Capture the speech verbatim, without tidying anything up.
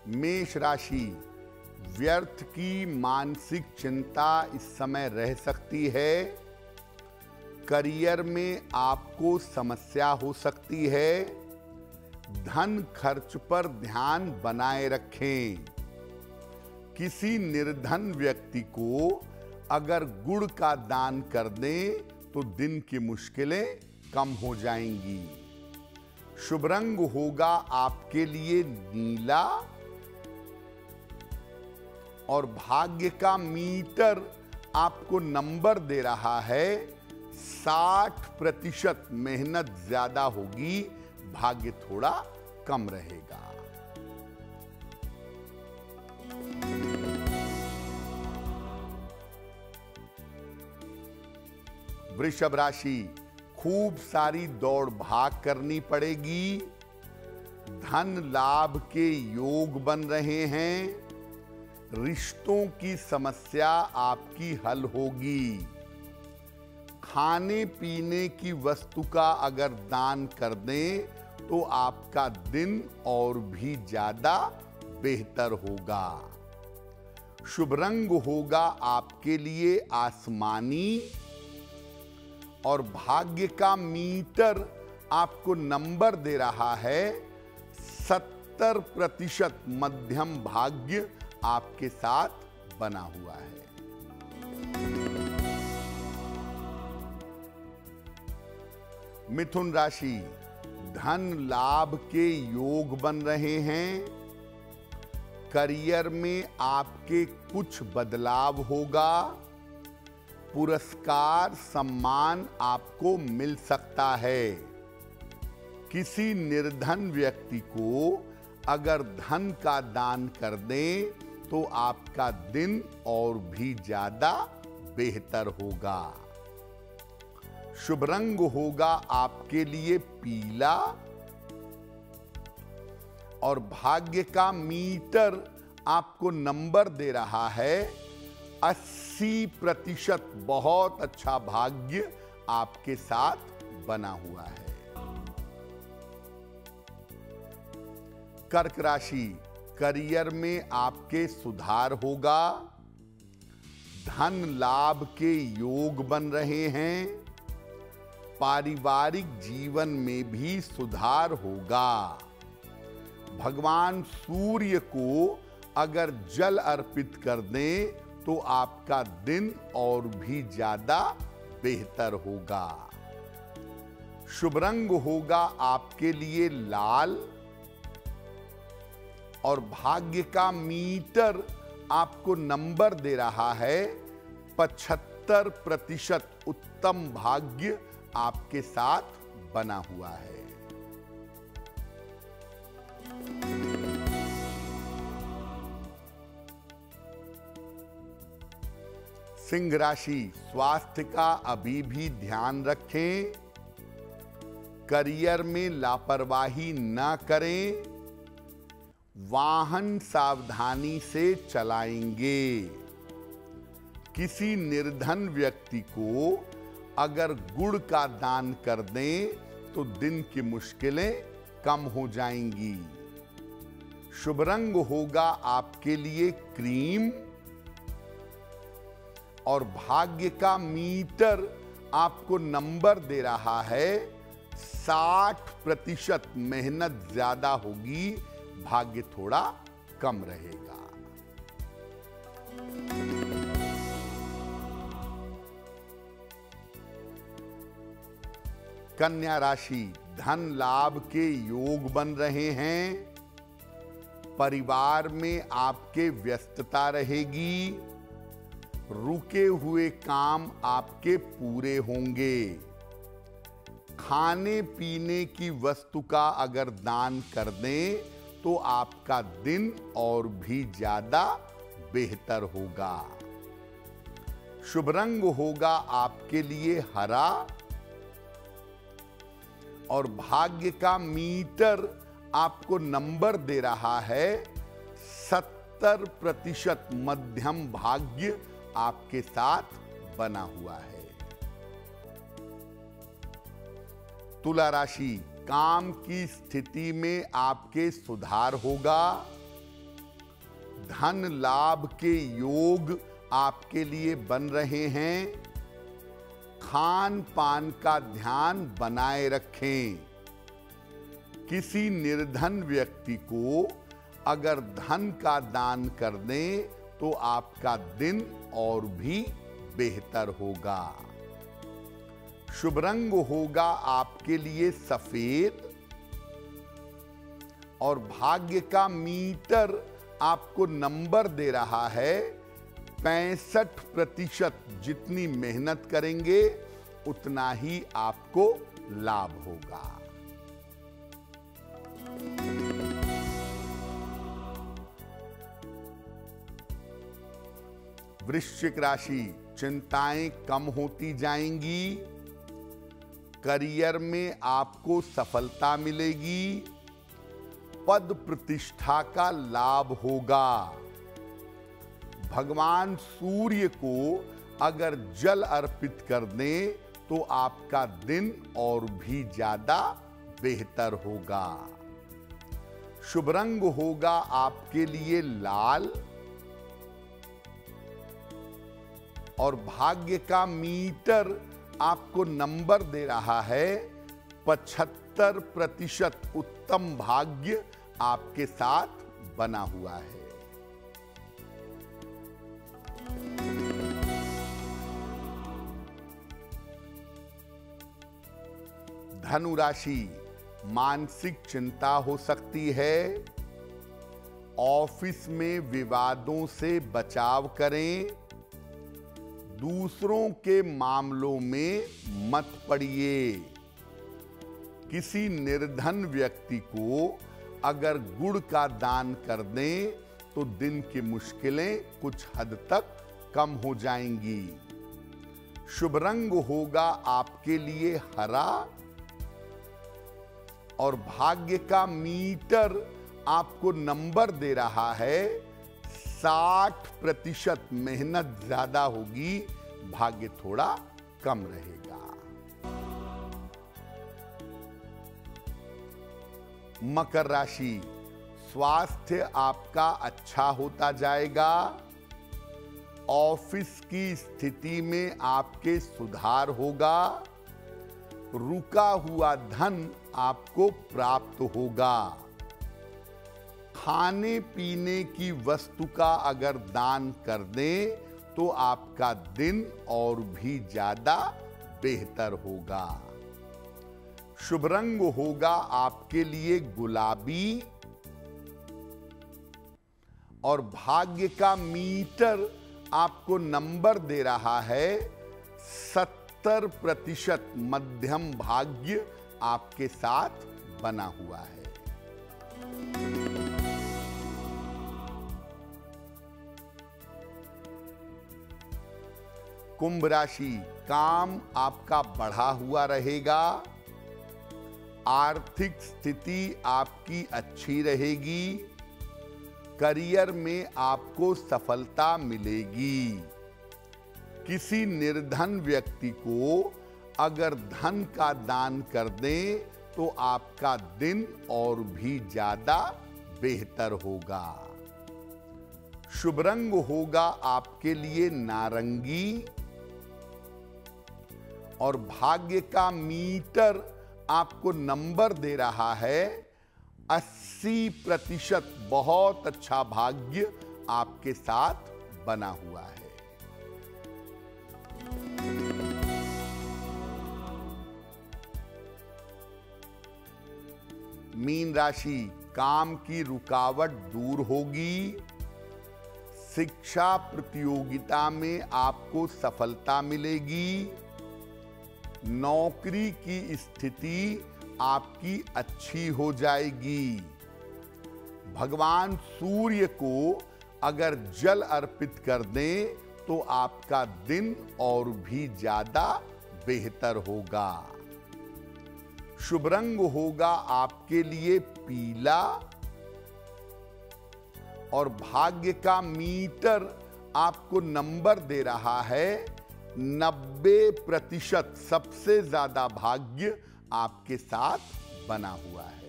मेष राशि, व्यर्थ की मानसिक चिंता इस समय रह सकती है। करियर में आपको समस्या हो सकती है। धन खर्च पर ध्यान बनाए रखें। किसी निर्धन व्यक्ति को अगर गुड़ का दान कर दें तो दिन की मुश्किलें कम हो जाएंगी। शुभ रंग होगा आपके लिए नीला और भाग्य का मीटर आपको नंबर दे रहा है साठ प्रतिशत। मेहनत ज्यादा होगी, भाग्य थोड़ा कम रहेगा। वृषभ राशि, खूब सारी दौड़ भाग करनी पड़ेगी। धन लाभ के योग बन रहे हैं। रिश्तों की समस्या आपकी हल होगी। खाने पीने की वस्तु का अगर दान कर दें तो आपका दिन और भी ज्यादा बेहतर होगा। शुभ रंग होगा आपके लिए आसमानी और भाग्य का मीटर आपको नंबर दे रहा है सत्तर प्रतिशत। मध्यम भाग्य आपके साथ बना हुआ है। मिथुन राशि, धन लाभ के योग बन रहे हैं। करियर में आपके कुछ बदलाव होगा। पुरस्कार सम्मान आपको मिल सकता है। किसी निर्धन व्यक्ति को अगर धन का दान कर दें तो आपका दिन और भी ज्यादा बेहतर होगा। शुभ रंग होगा आपके लिए पीला और भाग्य का मीटर आपको नंबर दे रहा है अस्सी प्रतिशत। बहुत अच्छा भाग्य आपके साथ बना हुआ है। कर्क राशि, करियर में आपके सुधार होगा। धन लाभ के योग बन रहे हैं। पारिवारिक जीवन में भी सुधार होगा। भगवान सूर्य को अगर जल अर्पित कर दें तो आपका दिन और भी ज्यादा बेहतर होगा। शुभ रंग होगा आपके लिए लाल और भाग्य का मीटर आपको नंबर दे रहा है पचहत्तर प्रतिशत। उत्तम भाग्य आपके साथ बना हुआ है। सिंह राशि, स्वास्थ्य का अभी भी ध्यान रखें। करियर में लापरवाही न करें। वाहन सावधानी से चलाएंगे। किसी निर्धन व्यक्ति को अगर गुड़ का दान कर दें तो दिन की मुश्किलें कम हो जाएंगी। शुभ रंग होगा आपके लिए क्रीम और भाग्य का मीटर आपको नंबर दे रहा है साठ प्रतिशत। मेहनत ज्यादा होगी, भाग्य थोड़ा कम रहेगा। कन्या राशि, धन लाभ के योग बन रहे हैं। परिवार में आपके व्यस्तता रहेगी। रुके हुए काम आपके पूरे होंगे। खाने पीने की वस्तु का अगर दान कर दें तो आपका दिन और भी ज्यादा बेहतर होगा। शुभ रंग होगा आपके लिए हरा और भाग्य का मीटर आपको नंबर दे रहा है सत्तर प्रतिशत। मध्यम भाग्य आपके साथ बना हुआ है। तुला राशि, काम की स्थिति में आपके सुधार होगा। धन लाभ के योग आपके लिए बन रहे हैं। खान पान का ध्यान बनाए रखें। किसी निर्धन व्यक्ति को अगर धन का दान कर दें तो आपका दिन और भी बेहतर होगा। शुभ रंग होगा आपके लिए सफेद और भाग्य का मीटर आपको नंबर दे रहा है पैंसठ प्रतिशत। जितनी मेहनत करेंगे उतना ही आपको लाभ होगा। वृश्चिक राशि, चिंताएं कम होती जाएंगी। करियर में आपको सफलता मिलेगी। पद प्रतिष्ठा का लाभ होगा। भगवान सूर्य को अगर जल अर्पित कर दें तो आपका दिन और भी ज्यादा बेहतर होगा। शुभ रंग होगा आपके लिए लाल और भाग्य का मीटर आपको नंबर दे रहा है पचहत्तर प्रतिशत। उत्तम भाग्य आपके साथ बना हुआ है। धनु राशि, मानसिक चिंता हो सकती है। ऑफिस में विवादों से बचाव करें। दूसरों के मामलों में मत पड़िए। किसी निर्धन व्यक्ति को अगर गुड़ का दान कर दें तो दिन की मुश्किलें कुछ हद तक कम हो जाएंगी। शुभ रंग होगा आपके लिए हरा और भाग्य का मीटर आपको नंबर दे रहा है साठ प्रतिशत। मेहनत ज्यादा होगी, भाग्य थोड़ा कम रहेगा। मकर राशि, स्वास्थ्य आपका अच्छा होता जाएगा। ऑफिस की स्थिति में आपके सुधार होगा। रुका हुआ धन आपको प्राप्त होगा। खाने पीने की वस्तु का अगर दान कर दें तो आपका दिन और भी ज्यादा बेहतर होगा। शुभ रंग होगा आपके लिए गुलाबी और भाग्य का मीटर आपको नंबर दे रहा है सत्तर प्रतिशत। मध्यम भाग्य आपके साथ बना हुआ है। कुंभ राशि, काम आपका बढ़ा हुआ रहेगा। आर्थिक स्थिति आपकी अच्छी रहेगी। करियर में आपको सफलता मिलेगी। किसी निर्धन व्यक्ति को अगर धन का दान कर दें तो आपका दिन और भी ज्यादा बेहतर होगा। शुभ रंग होगा आपके लिए नारंगी और भाग्य का मीटर आपको नंबर दे रहा है अस्सी प्रतिशत। बहुत अच्छा भाग्य आपके साथ बना हुआ है। मीन राशि, काम की रुकावट दूर होगी। शिक्षा प्रतियोगिता में आपको सफलता मिलेगी। नौकरी की स्थिति आपकी अच्छी हो जाएगी। भगवान सूर्य को अगर जल अर्पित कर दें तो आपका दिन और भी ज्यादा बेहतर होगा। शुभ रंग होगा आपके लिए पीला और भाग्य का मीटर आपको नंबर दे रहा है नब्बे प्रतिशत। सबसे ज्यादा भाग्य आपके साथ बना हुआ है।